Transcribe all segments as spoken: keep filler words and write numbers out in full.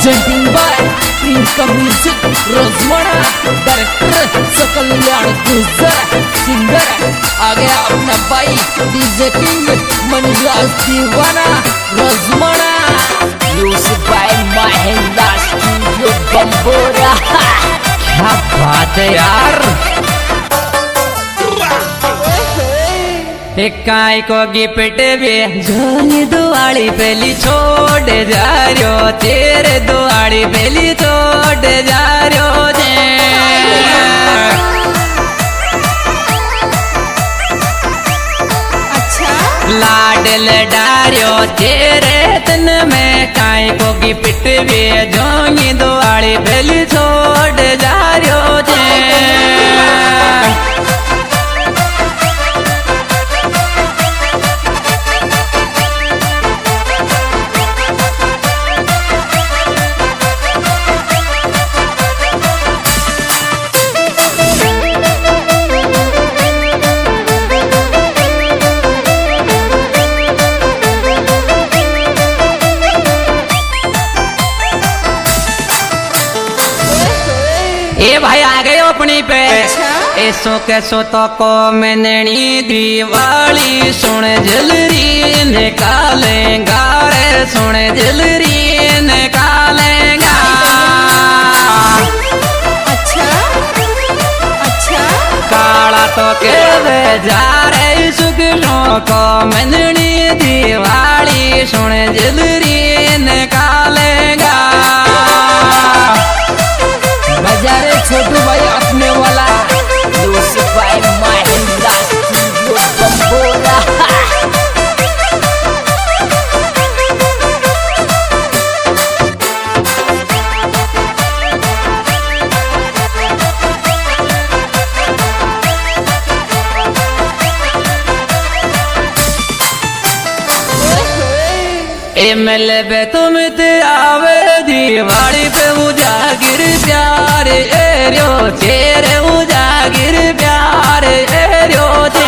Presenting by प्रिंका music रोजमोड़ा director Sakal Kalyan गुजर सिंगर आ गया अपना भाई डीजे किंग मनराज दीवाना रोजमोड़ा music by Mahendra studio Bambora. क्या बात है यार। इकाई को गिफ्ट भी जोनी दुआली पहली छोड़ जा रहो तेरे दुआली पहली छोड़ जा रहो जे अच्छा लाडल डारियो तेरे तन में काई को गिफ्ट भी जोनी दुआली पहली छोड़ जा रहो जे ए भाई आ गए अपनी पे ऐसो कैसो तो को मैंने दिवाली सुन जलरी निकालेगा रे सुन जलरी निकालेगा। अच्छा अच्छा काला तो के जा रे सुगनों को मैंने दिवाली सुन जलरी निकालेगा। बजारे छोटू भाई अपने वाला music by Mahendra studio Bambora. एमएल पे तुम ते आवे दिवाली पे उजागिर प्यार एरियो तेरे उजागिर प्यार एरियो ते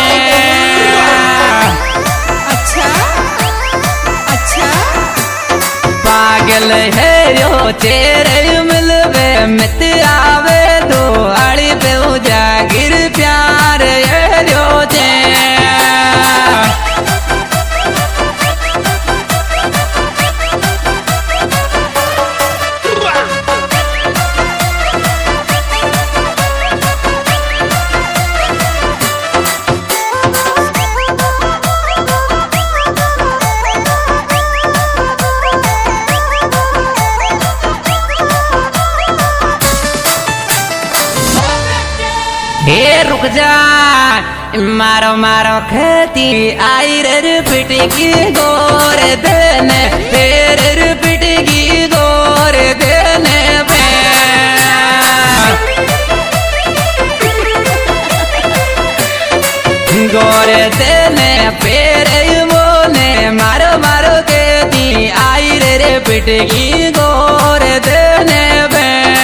अच्छा अच्छा पागल है यो तेरे मिलवे मित आवे दिवाली पे उजागिर प्यार एरियो ते रुक जा मारो मारो खेती आई रे पिटकी गोर देने तेरे पिटकी गोर देने पे गोर देने पेरे मोने मारो मारो खेती आई रे पिटकी गोर देने पे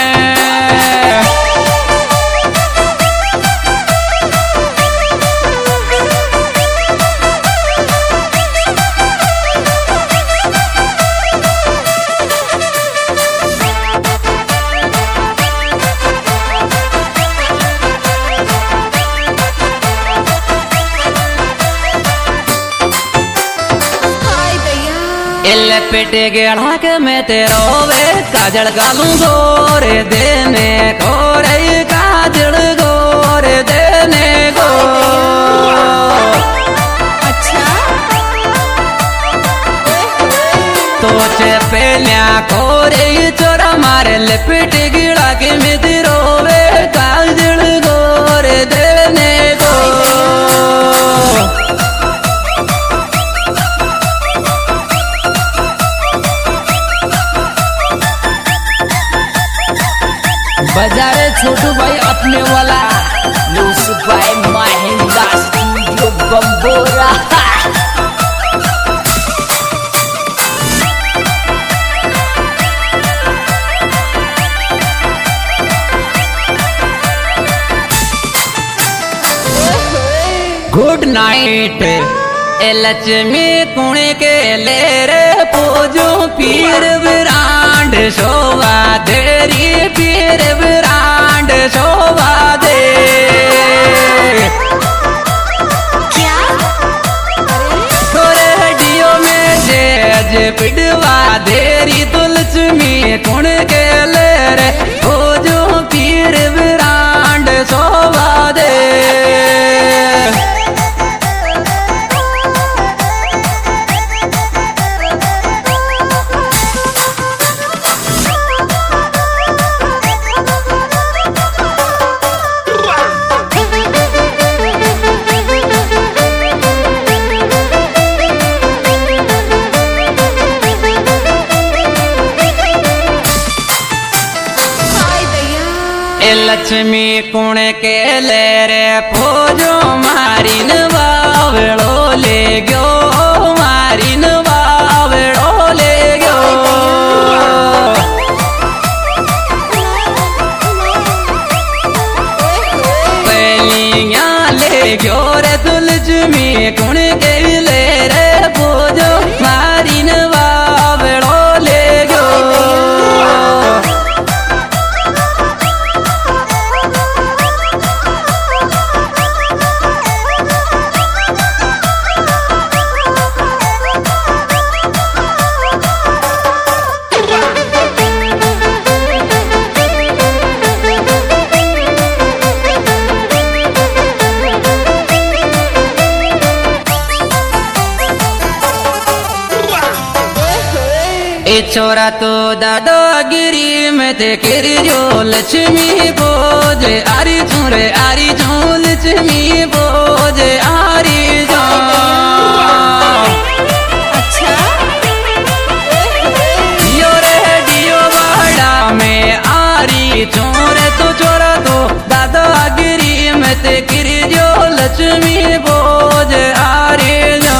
पेटे गेढ़ा के मैं तेरो वे काजल गालू गोरे देने गोरे काजल गोरे देने गो अच्छा तो चे पहलिया गोरे चोरा मारे लिपट गिड़ा के मैं तेरो वे काजल गोरे देने गो बजारे छोटू भाई अपने वाला music by Mahendra studio Bambora. Good night Lakshmi कुण के ले रे पूजो पीर विरांड सो पीर ब्रांड शोभा दे। क्या थोड़े हड्डियों में जेज पिटवा देरी तुलचमी कुण के ले रे हो जो पीर ब्रांड शोभा दे। लक्ष्मी कुण के ले रे फोजो मारी नवावड़ो ले गयो मारी नवावड़ो ले गयो। पहलिया ले गयो रे तुलचमी कुण के ले रे फोजो मारी नवावड़ो ले गयो। छोरा तो दादागिरी में ते किर जो लक्ष्मी बोझ आरी छोरे आरी जो लक्ष्मी बोझ आरी जो। अच्छा यो रे दियो वाड़ा में आरी छोरे तो छोरा तो दादागिरी में ते किर जो लक्ष्मी बोझ आरी जो।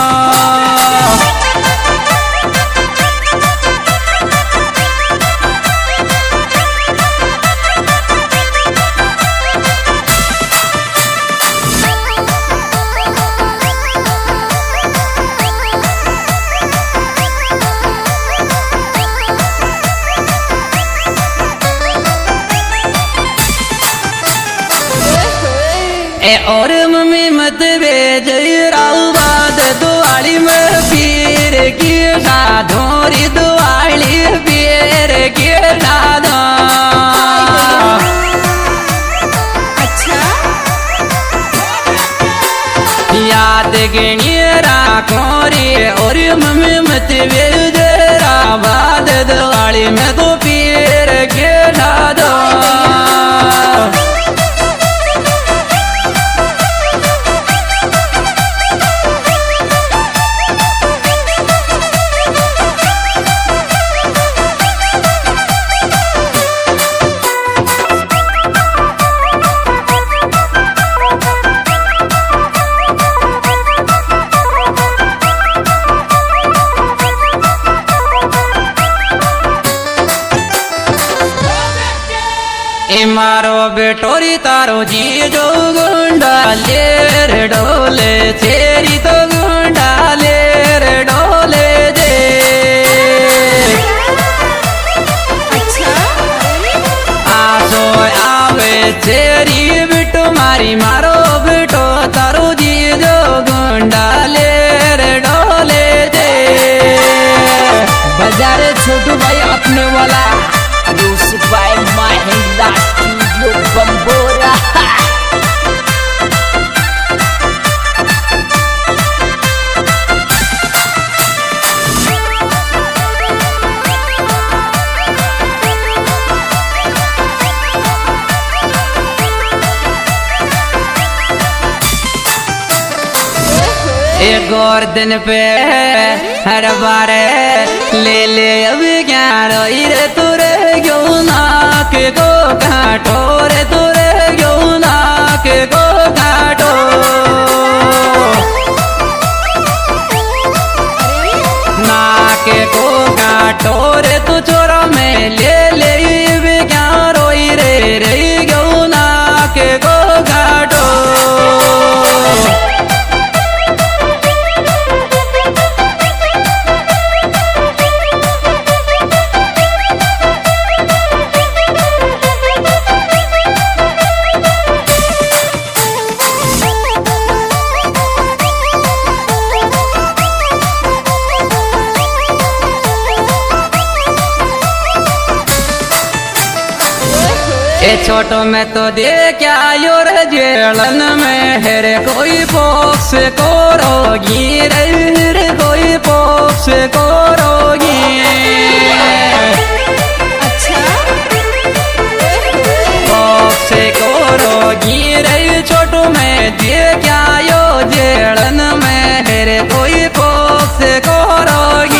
ए और मम्मी मत भेज राउबाद दिवाली में पीर की साधोरी दिवाली पीर की साधो। अच्छा याद गिनी राखो रे और मम्मी मत भेज राउबाद दिवाली में तो पीर की साधो। मारो बेटोरी तारो जी जो गुंडा ले रे डोले तेरी तो गुंडा ले रे डोले दे। अच्छा आसो आवे तेरी बिटो मारी मारो बेटो तारो जी जो गुंडा ले रे डोले दे। बाजारे छोटू भाई अपने वाला भाई महिंदा स्टूडियो बम्बोरा। एक और दिन पे हर बारे ले ले अब क्या रोई रे तुरे क्यों नाक को काटो रे तुरे क्यों नाक को काटो। नाक को काटो रे तू चोरा में ले ले अब क्या रोई रे रे क्यों नाक को काटो। ए छोटो में तो देखा यो रे जेलन में हेरे कोई पोक्स कोरोगी रे कोई पोक्स कोरोगी। अच्छा पोक्स कोरोगी रे छोटो में देखा यो जेलन में हेरे कोई पोक्स कोरोगी।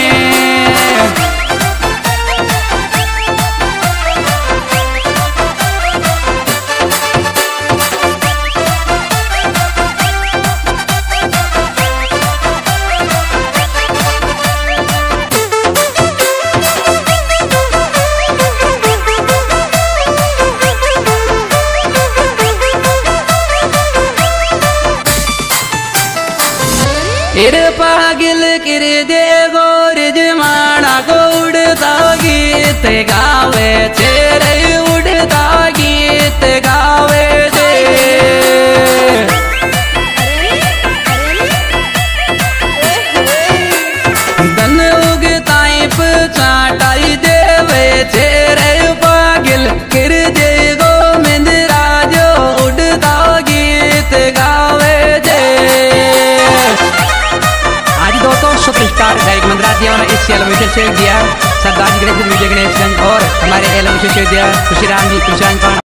इर पागिल किर दे गोर जमाना को उड़ता गीत गावे तेरे उड़ता गीत गावे दे। धन उगताई चाटाई देवे तेरे पागिल किर दे गोविंद राजो उड़ता गीत गावे दे। सुपरस्टार गायक मंदराज देवाना इस एल्बम में शेयर दिया सरदार जी गणेश वीडियो गणेश और हमारे एल्बम में शेयर दिया खुशी राम जी कृष्ण